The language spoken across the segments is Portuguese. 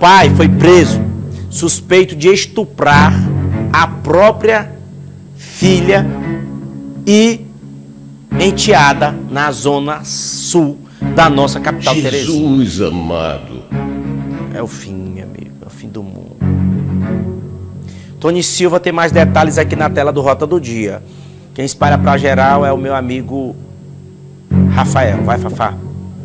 pai foi preso, suspeito de estuprar a própria filha e enteada na zona sul da nossa capital, Teresina. Jesus amado. É o fim, meu amigo, é o fim do mundo. Tony Silva tem mais detalhes aqui na tela do Rota do Dia. Quem espalha pra geral é o meu amigo Rafael. Vai, Fafá.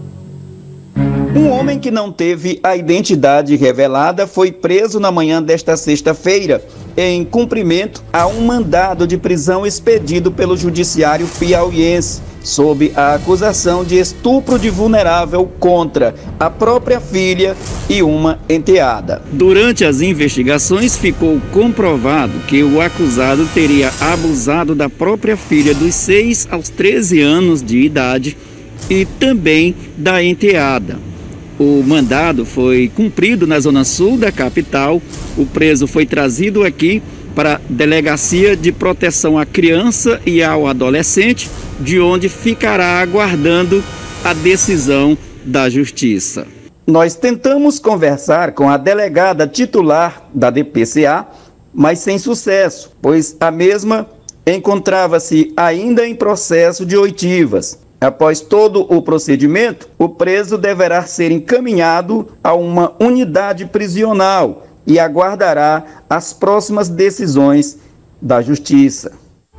Um homem que não teve a identidade revelada foi preso na manhã desta sexta-feira, em cumprimento a um mandado de prisão expedido pelo Judiciário piauiense, sob a acusação de estupro de vulnerável contra a própria filha e uma enteada. Durante as investigações, ficou comprovado que o acusado teria abusado da própria filha dos 6 aos 13 anos de idade e também da enteada. O mandado foi cumprido na zona sul da capital. O preso foi trazido aqui para a Delegacia de Proteção à Criança e ao Adolescente, de onde ficará aguardando a decisão da Justiça. Nós tentamos conversar com a delegada titular da DPCA, mas sem sucesso, pois a mesma encontrava-se ainda em processo de oitivas. Após todo o procedimento, o preso deverá ser encaminhado a uma unidade prisional e aguardará as próximas decisões da Justiça.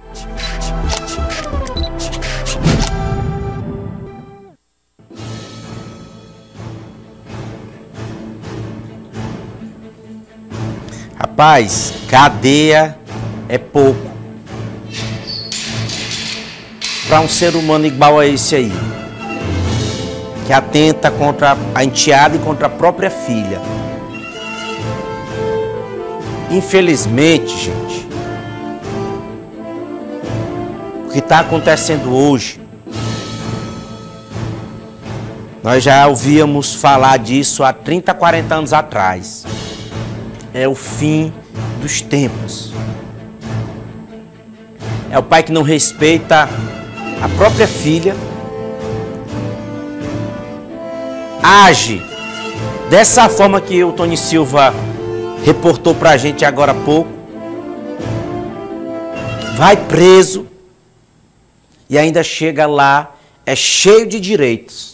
Rapaz, cadeia é pouco para um ser humano igual a esse aí, que atenta contra a enteada e contra a própria filha. Infelizmente, gente, o que está acontecendo hoje, nós já ouvíamos falar disso há 30, 40 anos atrás. É o fim dos tempos. É o pai que não respeita a própria filha, age dessa forma que o Tony Silva reportou pra gente agora há pouco, vai preso e ainda chega lá, é cheio de direitos.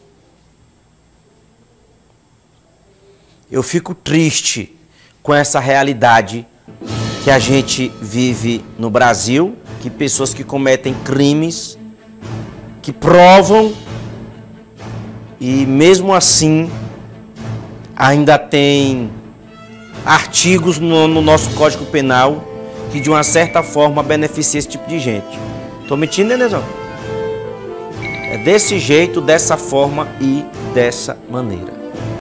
Eu fico triste com essa realidade que a gente vive no Brasil, que pessoas que cometem crimes, que provam e mesmo assim ainda tem artigos no nosso Código Penal que de uma certa forma beneficia esse tipo de gente. Tô mentindo, né, Nezão? É desse jeito, dessa forma e dessa maneira.